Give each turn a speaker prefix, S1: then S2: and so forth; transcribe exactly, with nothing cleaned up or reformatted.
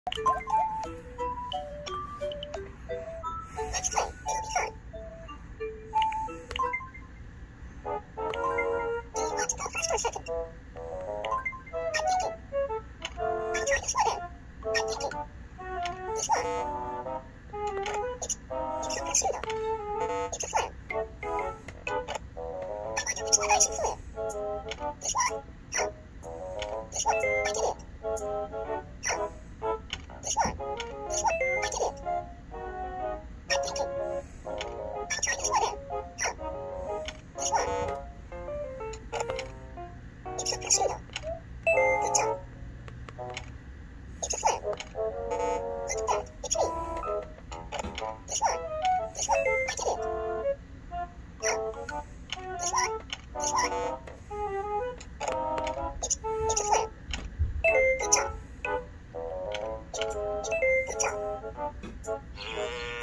S1: Let's play. It'll be fun. Do you want to go first or second? I'm thinking. I'll try this one out. I'm thinking. This one. It's, it's so crescendo. It's a flare. I wonder which one I should flare. This one? Huh? This one? I did it. Huh? This one? This one? I did it. I'm thinking. I'll try this one out. Huh? This one? It's a crescendo. Good job. It's a flare. Look at that. It's me. This one? This one? I did it. Huh? This one? This one? It's, it's a flare. Good job. It, it, good job.